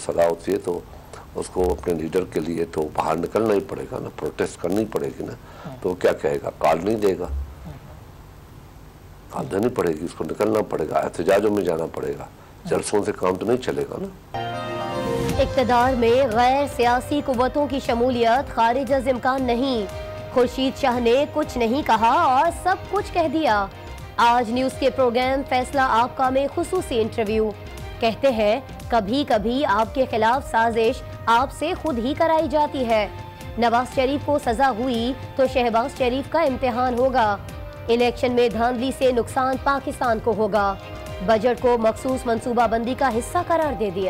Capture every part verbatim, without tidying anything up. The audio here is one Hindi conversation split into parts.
सजा होती है तो उसको अपने लीडर के लिए तो बाहर निकलना ही पड़ेगा ना, प्रोटेस्ट करनी पड़ेगी ना। तो क्या कहेगा, कार्ड नहीं देगा, कार्ड देनी पड़ेगी, उसको निकलना पड़ेगा, एहतजाजों में जाना पड़ेगा, जलसों से काम तो नहीं चलेगा ना। इक़्तिदार में गैर सियासी कुव्वतों की शमूलियत खारिज अज़ इम्कान नहीं, खुर्शीद शाह ने कुछ नहीं कहा और सब कुछ कह दिया। आज न्यूज के प्रोग्राम फैसला आपका में खुसूसी इंटरव्यू। कहते हैं कभी कभी आपके खिलाफ साजिश आपसे खुद ही कराई जाती है। नवाज शरीफ को सजा हुई तो शहबाज शरीफ का इम्तिहान होगा। इलेक्शन में धांधली से नुकसान पाकिस्तान को होगा। बजट को मखसूस मंसूबाबंदी का हिस्सा करार दे दिया।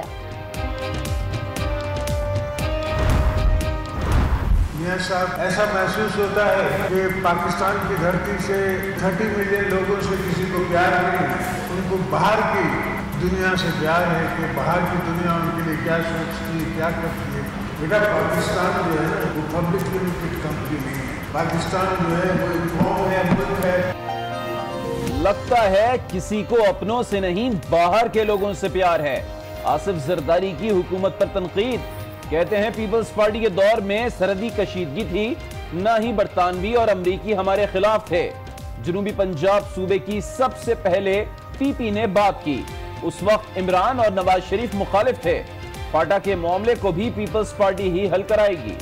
मियां साहब, ऐसा महसूस होता है कि पाकिस्तान की धरती से तीस मिलियन लोगों से किसी को प्यार नहीं, उनको बाहर की दुनिया से प्यार है कि बाहर की दुनिया उनके लिए क्या सोचती है, क्या करती है। बेटा, पाकिस्तान जो है वो पब्लिक लिमिटेड कंपनी नहीं है। पाकिस्तान जो है वो एक कौम है, मुल्क है। लगता है किसी को अपनों से नहीं बाहर के लोगों से प्यार है। आसिफ जरदारी की हुकूमत पर तनकीद। कहते हैं पीपल्स पार्टी के दौर में सरहदी कशीदगी थी, न ही बरतानवी और अमरीकी हमारे खिलाफ थे। जनूबी पंजाब सूबे की सबसे पहले पीपी ने बात की। उस वक्त इमरान और नवाज शरीफ मुखालिफ थे। फाटा के मामले को भी पीपल्स पार्टी ही हल कराएगी।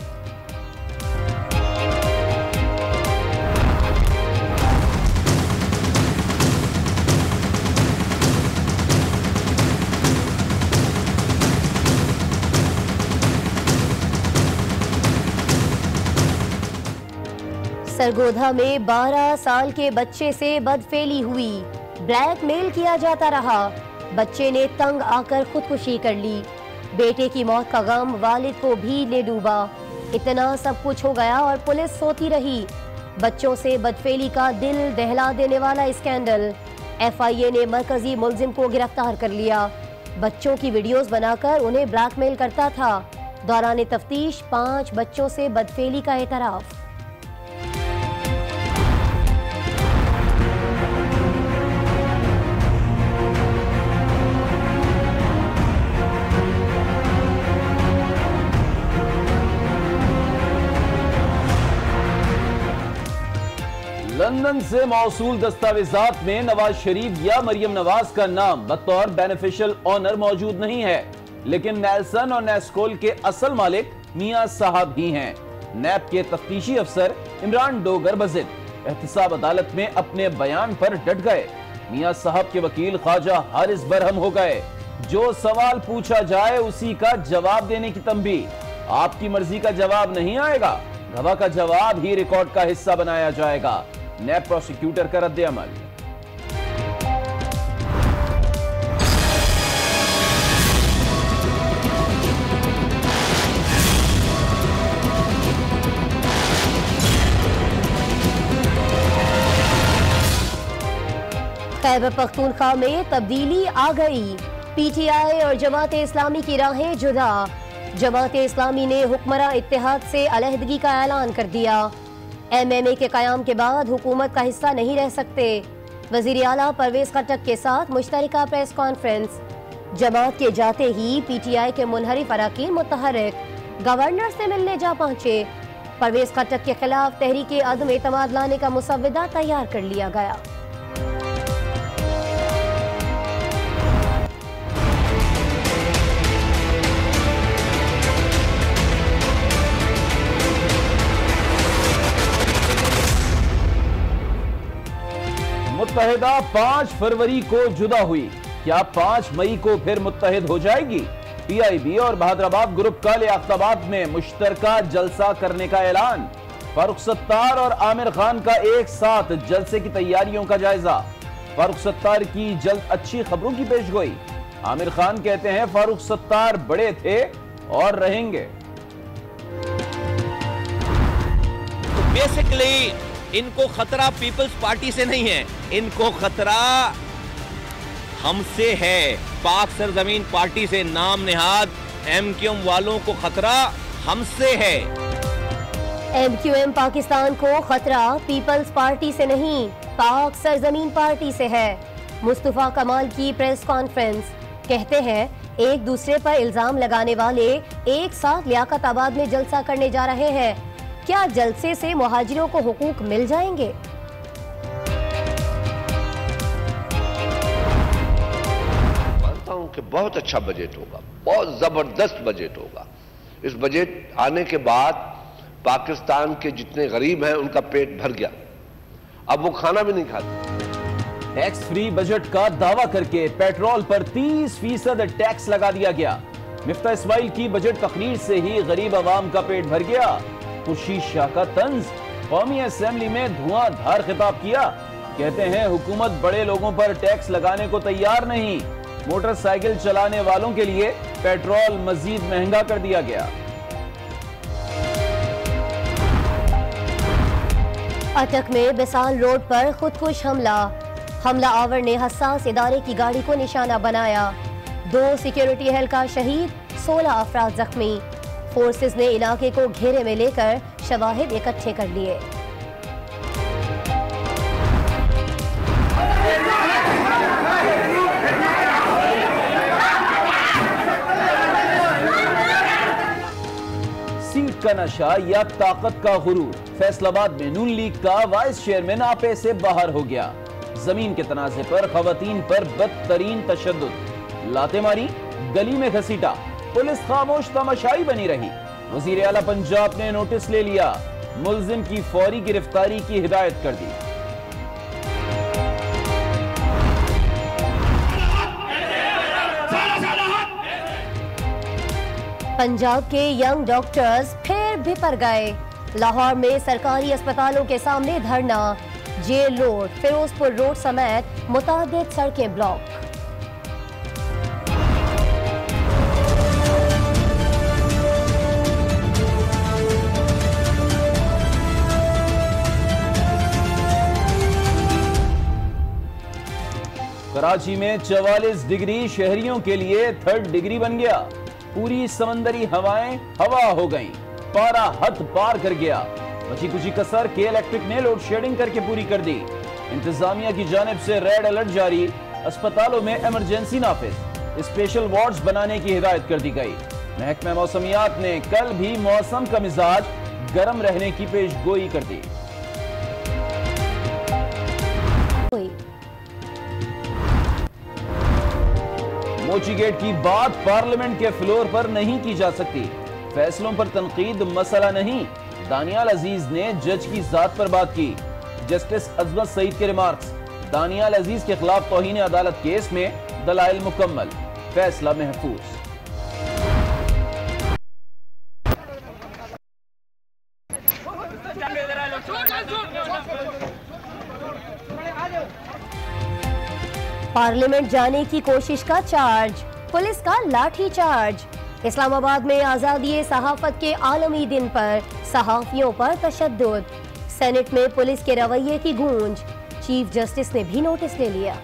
सरगोधा में बारह साल के बच्चे से बदफेली हुई, ब्लैकमेल किया जाता रहा। बच्चे ने तंग आकर खुदकुशी कर ली। बेटे की मौत का गम वालिद को भी ले डूबा। इतना सब कुछ हो गया और पुलिस सोती रही। बच्चों से बदफेली का दिल दहला देने वाला स्कैंडल। एफ आई ए ने मरकजी मुलजिम को गिरफ्तार कर लिया। बच्चों की वीडियोस बनाकर उन्हें ब्लैकमेल करता था। दौरान तफ्तीश पांच बच्चों से बदफेली का एतराफ। लंदन से मौसूल दस्तावेजात में नवाज शरीफ या मरियम नवाज का नाम बतौर बेनिफिशियल ऑनर मौजूद नहीं है, लेकिन नेल्सन और नेस्कोल के असल मालिक मियां साहब ही हैं। नैब के तफ्तीशी अफसर इमरान डोगर बजिद एहतसाब अदालत में अपने बयान पर डट गए। मियां साहब के वकील ख्वाजा हारिस बरहम हो गए। जो सवाल पूछा जाए उसी का जवाब देने की तंबी। आपकी मर्जी का जवाब नहीं आएगा, गवाह का जवाब ही रिकॉर्ड का हिस्सा बनाया जाएगा। नैब प्रोसिक्यूटर का रद्द अमल। खैबर पख्तूनख्वा में तब्दीली आ गई। पीटीआई और जमात इस्लामी की राहें जुदा। जमात इस्लामी ने हुक्मरां इत्तेहाद से अलहदगी का ऐलान कर दिया। एम एम ए के कयाम के बाद हुकूमत का हिस्सा नहीं रह सकते। वजीर आला परवेज खट्टक के साथ मुश्तरका प्रेस कॉन्फ्रेंस। जमात के जाते ही पी टी आई के मुनहरिफ अरकान मुतहर्रिक गवर्नर से मिलने जा पहुंचे। परवेज खट्टक के खिलाफ तहरीक अदम एतमाद लाने का मुसव्वदा तैयार कर लिया गया। मुत्तहिदा पांच फरवरी को जुदा हुई, क्या पांच मई को फिर मुत्तहिद हो जाएगी? पी आई बी और बहादुराबाद ग्रुप का लियाकताबाद में मुश्तरका जलसा करने का ऐलान। फारूक सत्तार और आमिर खान का एक साथ जलसे की तैयारियों का जायजा। फारूक सत्तार की जल्द अच्छी खबरों की पेशगोई। आमिर खान कहते हैं फारूक सत्तार बड़े थे और रहेंगे। बेसिकली इनको खतरा पीपल्स पार्टी से नहीं है, इनको खतरा हमसे है। पाक सरजमीन पार्टी से नाम निहाद एम क्यू एम वालों को खतरा हमसे है। एम क्यू एम पाकिस्तान को खतरा पीपल्स पार्टी से नहीं, पाक सरजमीन पार्टी से है। मुस्तफा कमाल की प्रेस कॉन्फ्रेंस। कहते हैं एक दूसरे पर इल्जाम लगाने वाले एक साथ लियाकताबाद में जलसा करने जा रहे हैं। क्या जलसे से मुहाजिरों को हुकूक मिल जाएंगे? मानता हूं कि बहुत अच्छा बजट होगा, बहुत जबरदस्त बजट होगा। इस बजट आने के बाद पाकिस्तान के जितने गरीब हैं उनका पेट भर गया, अब वो खाना भी नहीं खाते। टैक्स फ्री बजट का दावा करके पेट्रोल पर तीस फीसद टैक्स लगा दिया गया। मिफ्ता इस्माइल की बजट तकरीर से ही गरीब आवाम का पेट भर गया। खुर्शीद शाह का तंज, कौमी असेंबली में धुआंधार खिताब किया। कहते हैं हुकूमत बड़े लोगों पर टैक्स लगाने को तैयार नहीं। मोटरसाइकिल चलाने वालों के लिए पेट्रोल मजीद महंगा कर दिया गया। अटक में बिसाल रोड पर खुदकुश हमला। हमला आवर ने हसास इदारे की गाड़ी को निशाना बनाया। दो सिक्योरिटी एहलकार शहीद, सोलह अफराद जख्मी। फोर्सेस ने इलाके को घेरे में लेकर शवाहिद इकट्ठे कर लिए। सीट का नशा या ताकत का गुरूर। फैसलाबाद में नून लीग का वाइस चेयरमैन आपे से बाहर हो गया। जमीन के तनाजे पर खवातीन पर बदतरीन तशद्दुद, लातेमारी, गली में घसीटा, पुलिस खामोश तमाशाई बनी रही। वजीर आला पंजाब ने नोटिस ले लिया, मुल्जिम की फौरी गिरफ्तारी की हिदायत कर दी। पंजाब के यंग डॉक्टर्स फिर बिपर गए। लाहौर में सरकारी अस्पतालों के सामने धरना। जेल रोड, फिरोजपुर रोड समेत मुतादिद सड़कें ब्लॉक। कराची में चवालीस डिग्री शहरियों के लिए थर्ड डिग्री बन गया। पूरी समंदरी हवाएं हवा हो गईं। पारा हद पार कर गया। बची कुछ कसर के इलेक्ट्रिक ने लोड शेडिंग करके पूरी कर दी। इंतजामिया की जानिब से रेड अलर्ट जारी। अस्पतालों में इमरजेंसी नाफिज, स्पेशल वार्ड्स बनाने की हिदायत कर दी गई। महकमा मौसमियात ने कल भी मौसम का मिजाज गर्म रहने की पेशगोई कर दी। मोची गेट की बात पार्लियामेंट के फ्लोर पर नहीं की जा सकती। फैसलों पर तनकीद मसला नहीं। दानियाल अजीज ने जज की जात पर बात की। जस्टिस अजमत सईद के रिमार्क्स, दानियाल अजीज के खिलाफ तौहीन अदालत केस में दलाइल मुकम्मल, फैसला महफूज। पार्लियामेंट जाने की कोशिश का चार्ज, पुलिस का लाठी चार्ज। इस्लामाबाद में आजादी सहाफत के आलमी दिन पर सहाफियों पर तशद्दुद। सेनेट में पुलिस के रवैये की गूंज। चीफ जस्टिस ने भी नोटिस ले लिया।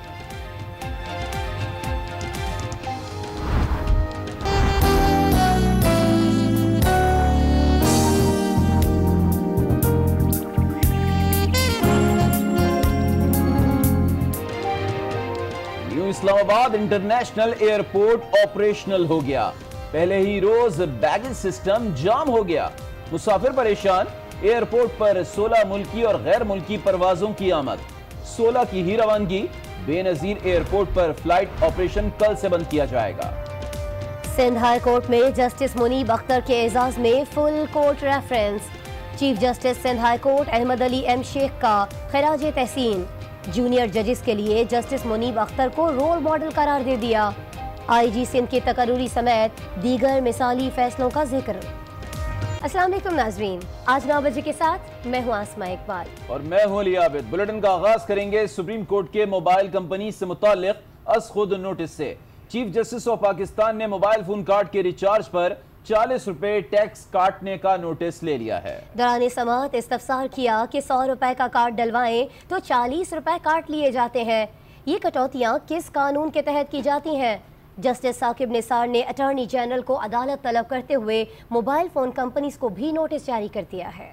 New Islamabad international airport operational हो गया। पहले ही रोज बैगेज सिस्टम जाम हो गया। मुसाफिर परेशान। एयरपोर्ट पर सोलह मुल्की और गैर मुल्की परवाजों की आमद। सोलह की ही रवानगी। बेनजीर एयरपोर्ट पर फ्लाइट ऑपरेशन कल से बंद किया जाएगा। सिंध हाई कोर्ट में जस्टिस मुनीब अख्तर के एजाज में full court reference. Chief justice Sindh high court Ahmed Ali M Sheikh का खराज तहसीन। जूनियर जजेस के लिए जस्टिस मुनीब अख्तर को रोल मॉडल करार दे दिया। आई जी सिंध के तकरूरी समेत दीगर मिसाली फैसलों का जिक्र। अस्सलाम वालेकुम नाजरीन, आज नौ बजे के साथ मैं हूँ आसमा इकबाल और मैं हूँ अली आबिद। बुलेटिन का आगाज करेंगे सुप्रीम कोर्ट के मोबाइल कंपनी से मुताल्लिक अस खुद नोटिस से। चीफ जस्टिस ऑफ पाकिस्तान ने मोबाइल फोन कार्ड के रिचार्ज पर चालीस रुपए टैक्स काटने का नोटिस ले लिया है। दौरान समाअत इस्तफसार किया कि सौ रुपए का कार्ड डलवाएं तो चालीस रुपए काट लिए जाते हैं। ये कटौतियां किस कानून के तहत की जाती हैं? जस्टिस साकिब निसार ने अटॉर्नी जनरल को अदालत तलब करते हुए मोबाइल फोन कंपनीज को भी नोटिस जारी कर दिया है।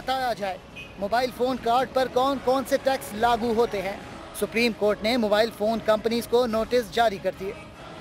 बताया जाए मोबाइल फोन कार्ड पर कौन कौन से टैक्स लागू होते हैं। सुप्रीम कोर्ट ने मोबाइल फोन कंपनीज को नोटिस जारी कर दिए।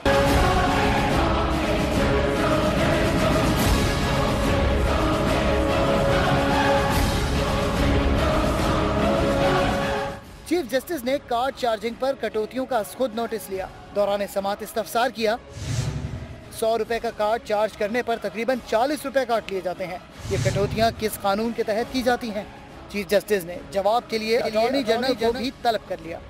चीफ जस्टिस ने कार्ड चार्जिंग पर कटौतियों का खुद नोटिस लिया। दौरान समाअत इस्तफसार किया। सौ रुपए का कार्ड चार्ज करने पर तकरीबन चालीस रुपए काट लिए जाते हैं। ये कटौतियां किस कानून के तहत की जाती हैं? चीफ जस्टिस ने जवाब के लिए अटॉर्नी जनरल को भी तलब कर लिया।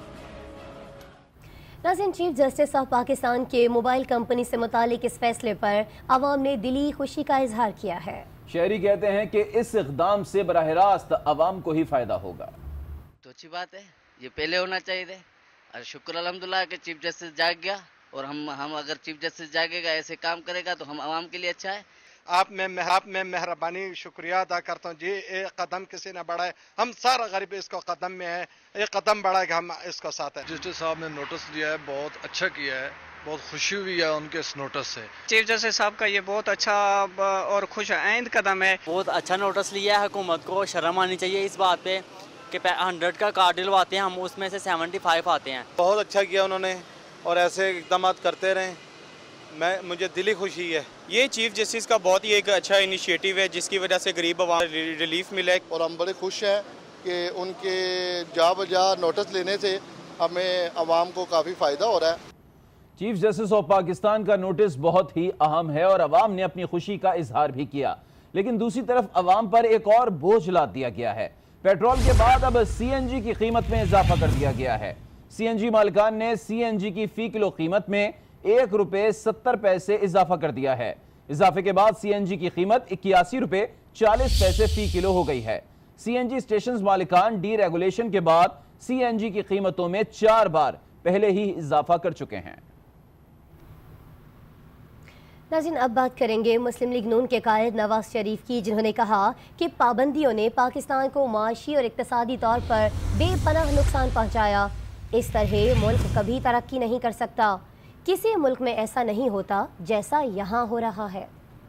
नाज़रीन, चीफ जस्टिस ऑफ पाकिस्तान के मोबाइल कंपनी से मुतालिक इस फैसले पर आवाम ने दिली खुशी का इजहार किया है। शहरी कहते हैं कि इस इक़दाम से बराह रास्त आवाम को ही फायदा होगा। तो अच्छी बात है, ये पहले होना चाहिए थे। और शुक्र अल्हम्दुलिल्लाह कि चीफ जस्टिस जाग गया, और हम हम अगर चीफ जस्टिस जागेगा, ऐसे काम करेगा तो हम आवाम के लिए अच्छा है। आप में आप में मेहरबानी शुक्रिया अदा करता हूँ जी। एक कदम किसी ने बढ़ाए, हम सारा गरीब इसको कदम में है, एक कदम बढ़ाएगा हम इसको साथ है। जस्टिस साहब ने नोटिस दिया है, बहुत अच्छा किया है, बहुत खुशी हुई है उनके इस नोटिस से। चीफ जस्टिस साहब का ये बहुत अच्छा और खुश आइंद कदम है। बहुत अच्छा नोटिस लिया है। हुकूमत को शर्म आनी चाहिए इस बात पे कि हंड्रेड का कार्ड दिलवाते हैं हम, उसमें से सेवेंटी फाइव आते हैं। बहुत अच्छा किया उन्होंने, और ऐसे इकदाम करते रहें। मैं मुझे दिली खुशी है। ये चीफ जस्टिस का बहुत ही एक अच्छा इनिशिएटिव है, जिसकी वजह से गरीब आवाम रिलीफ मिला है। और हम बड़े खुश हैं कि उनके जा बजा नोटिस लेने से हमें आवाम को काफ़ी फ़ायदा हो रहा है। चीफ जस्टिस ऑफ पाकिस्तान का नोटिस बहुत ही अहम है और अवाम ने अपनी खुशी का इजहार भी किया, लेकिन दूसरी तरफ अवाम पर एक और बोझ लाद दिया गया है। पेट्रोल के बाद अब सीएनजी की कीमत में इजाफा कर दिया गया है। सीएनजी मालिकान ने सीएनजी की फी किलो कीमत में एक रुपए सत्तर पैसे इजाफा कर दिया है। इजाफे के बाद सीएनजी की कीमत इक्यासी रुपए चालीस पैसे फी किलो हो गई है। सीएनजी स्टेशन मालिकान डी रेगुलेशन के बाद सीएनजी की कीमतों में चार बार पहले ही इजाफा कर चुके हैं। नाज़रीन, अब बात करेंगे मुस्लिम लीग नून के कायद नवाज शरीफ की, जिन्होंने कहा कि पाबंदियों ने पाकिस्तान को माशी और इक्तसादी तौर पर बेपनाह नुकसान पहुंचाया। इस तरह मुल्क कभी तरक्की नहीं कर सकता। किसी मुल्क में ऐसा नहीं होता जैसा यहाँ हो रहा है।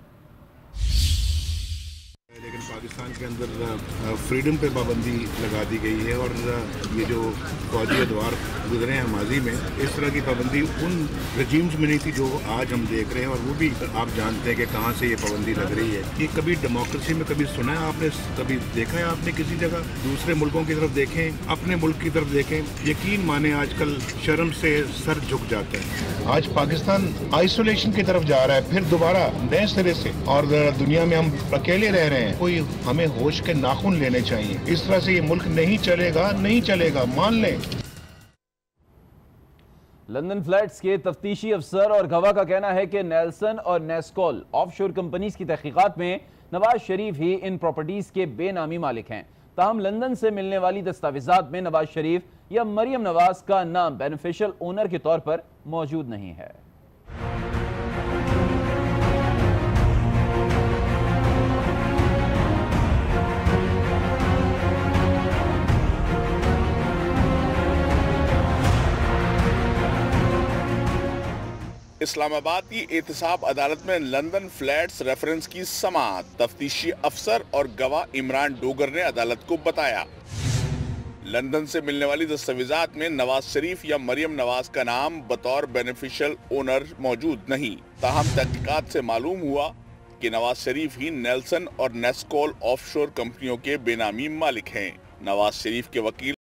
लेकिन पाकिस्तान के अंदर फ्रीडम पे पाबंदी लगा दी गई है, और ये जो फौजी अदवार गुजरे हैं माजी में, इस तरह की पाबंदी उन रजीम्स में नहीं थी जो आज हम देख रहे हैं। और वो भी आप जानते हैं कि कहाँ से ये पाबंदी लग रही है। ये कभी डेमोक्रेसी में कभी सुना है आपने, कभी देखा है आपने किसी जगह? दूसरे मुल्कों की तरफ देखें, अपने मुल्क की तरफ देखें, यकीन माने आजकल शर्म से सर झुक जाते हैं। आज पाकिस्तान आइसोलेशन की तरफ जा रहा है, फिर दोबारा नए सिरे से, और दुनिया में हम अकेले रह रहे हैं। कोई हमें होश के नाखून लेने चाहिए। इस तरह से ये मुल्क नहीं चलेगा, नहीं चलेगा, मान लें। लंदन फ्लैट्स के तफ्तीशी अफसर और गवाह का कहना है कि नेल्सन और नेस्कॉल ऑफशोर कंपनीज की तहकीकात में नवाज शरीफ ही इन प्रॉपर्टीज के बेनामी मालिक हैं। ताहम लंदन से मिलने वाली दस्तावेजात में नवाज शरीफ या मरियम नवाज का नाम बेनिफिशियल ओनर के तौर पर मौजूद नहीं है। इस्लामाबाद की एहतसाब अदालत में लंदन फ्लैट्स रेफरेंस की समाअत। तफ्तीशी अफसर और गवाह इमरान डोगर ने अदालत को बताया, लंदन से मिलने वाली दस्तावेजात में नवाज शरीफ या मरियम नवाज का नाम बतौर बेनिफिशियल ओनर मौजूद नहीं। ताहम तहकीकात से मालूम हुआ कि नवाज शरीफ ही नेल्सन और नेस्कॉल ऑफशोर कंपनियों के बेनामी मालिक हैं। नवाज शरीफ के वकील